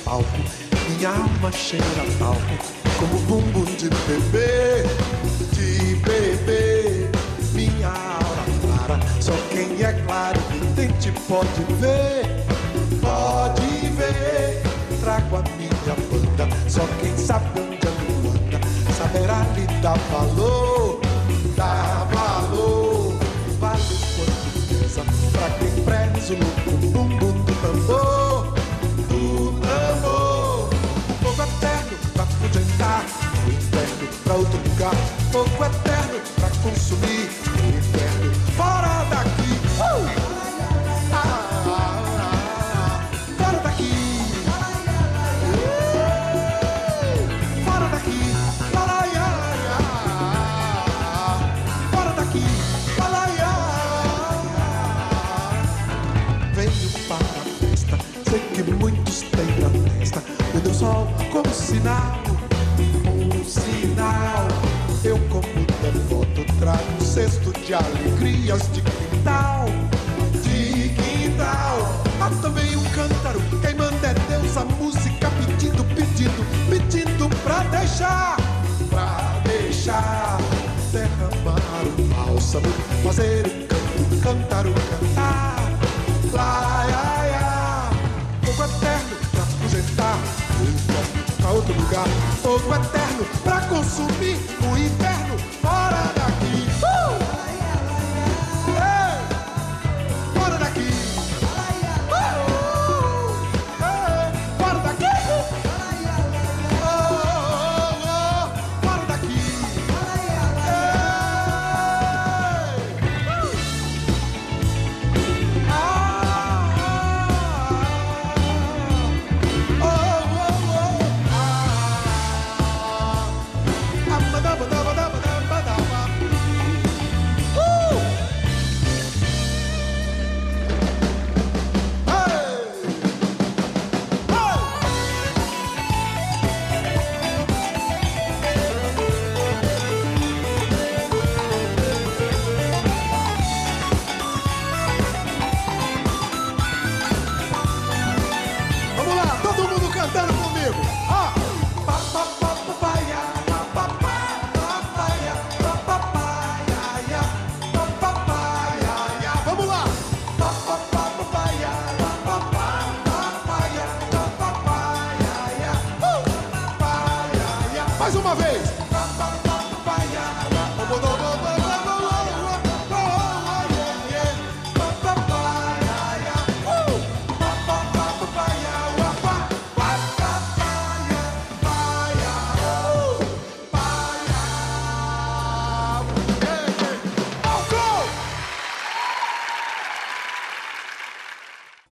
palco. Minha alma cheira talco, como bumbum de bebê, de bebê. Minha aura clara, só quem é claro vidente pode ver, pode ver. Trago a minha banda, só quem sabe onde anda saberá lhe dar valor, dar valor. Vale quanto pesa pra quem preza o bumbum do tambor, do tambor. Fogo eterno pra afugentar, o inferno pra outro lugar. Fogo eterno pra consumir, o inferno fora daqui. Fora daqui. Fora daqui. Fora daqui. Venho para a festa, sei que muitos têm na testa o meu sol como sinal, um sinal. Eu como devoto trago um cesto de alegrias de quintal, de quintal. Há também um cântaro, quem manda é Deus, a música pedindo, pedindo, pedindo pra deixar, derramar o bálsamo, fazer um canto, cântaro, cantar. Lá, ia, ia. Fogo eterno pra afugentar, o inferno pra outro lugar. Fogo eterno pra consumir, o inferno